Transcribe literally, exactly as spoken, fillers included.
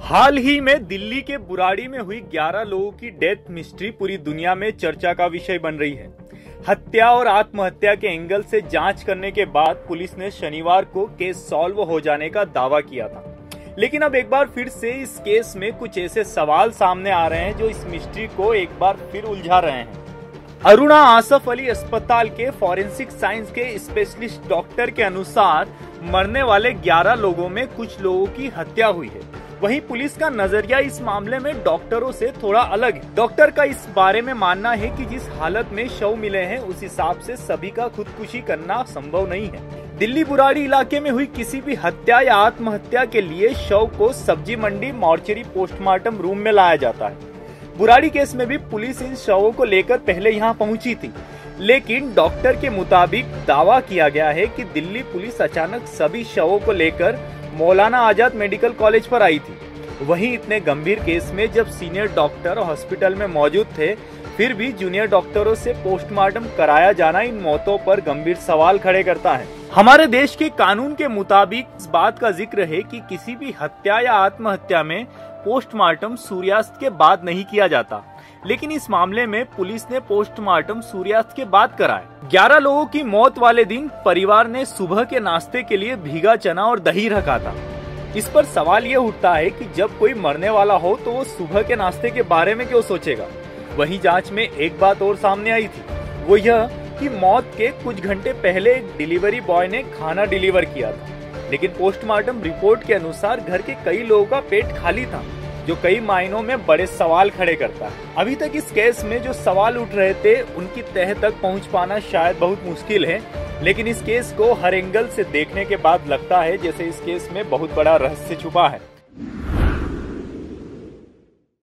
हाल ही में दिल्ली के बुराड़ी में हुई ग्यारह लोगों की डेथ मिस्ट्री पूरी दुनिया में चर्चा का विषय बन रही है। हत्या और आत्महत्या के एंगल से जांच करने के बाद पुलिस ने शनिवार को केस सॉल्व हो जाने का दावा किया था, लेकिन अब एक बार फिर से इस केस में कुछ ऐसे सवाल सामने आ रहे हैं जो इस मिस्ट्री को एक बार फिर उलझा रहे हैं। अरुणा आसफ अली अस्पताल के फॉरेंसिक साइंस के स्पेशलिस्ट डॉक्टर के अनुसार मरने वाले ग्यारह लोगों में कुछ लोगों की हत्या हुई है। वहीं पुलिस का नजरिया इस मामले में डॉक्टरों से थोड़ा अलग है। डॉक्टर का इस बारे में मानना है कि जिस हालत में शव मिले हैं उस हिसाब से सभी का खुदकुशी करना संभव नहीं है। दिल्ली बुराड़ी इलाके में हुई किसी भी हत्या या आत्महत्या के लिए शव को सब्जी मंडी मॉर्चरी पोस्टमार्टम रूम में लाया जाता है। बुराड़ी केस में भी पुलिस इन शवों को लेकर पहले यहां पहुंची थी, लेकिन डॉक्टर के मुताबिक दावा किया गया है कि दिल्ली पुलिस अचानक सभी शवों को लेकर मौलाना आजाद मेडिकल कॉलेज पर आई थी। वहीं इतने गंभीर केस में जब सीनियर डॉक्टर हॉस्पिटल में मौजूद थे, फिर भी जूनियर डॉक्टरों से पोस्टमार्टम कराया जाना इन मौतों पर गंभीर सवाल खड़े करता है। हमारे देश के कानून के मुताबिक इस बात का जिक्र है कि किसी भी हत्या या आत्महत्या में पोस्टमार्टम सूर्यास्त के बाद नहीं किया जाता, लेकिन इस मामले में पुलिस ने पोस्टमार्टम सूर्यास्त के बाद कराया। ग्यारह लोगों की मौत वाले दिन परिवार ने सुबह के नाश्ते के लिए भीगा चना और दही रखा था। इस पर सवाल ये उठता है कि जब कोई मरने वाला हो तो वो सुबह के नाश्ते के बारे में क्यों सोचेगा। वहीं जांच में एक बात और सामने आई थी, वो यह कि मौत के कुछ घंटे पहले एक डिलीवरी बॉय ने खाना डिलीवर किया था, लेकिन पोस्टमार्टम रिपोर्ट के अनुसार घर के कई लोगों का पेट खाली था, जो कई मायनों में बड़े सवाल खड़े करता है। अभी तक इस केस में जो सवाल उठ रहे थे उनकी तह तक पहुंच पाना शायद बहुत मुश्किल है, लेकिन इस केस को हर एंगल से देखने के बाद लगता है जैसे इस केस में बहुत बड़ा रहस्य छुपा है।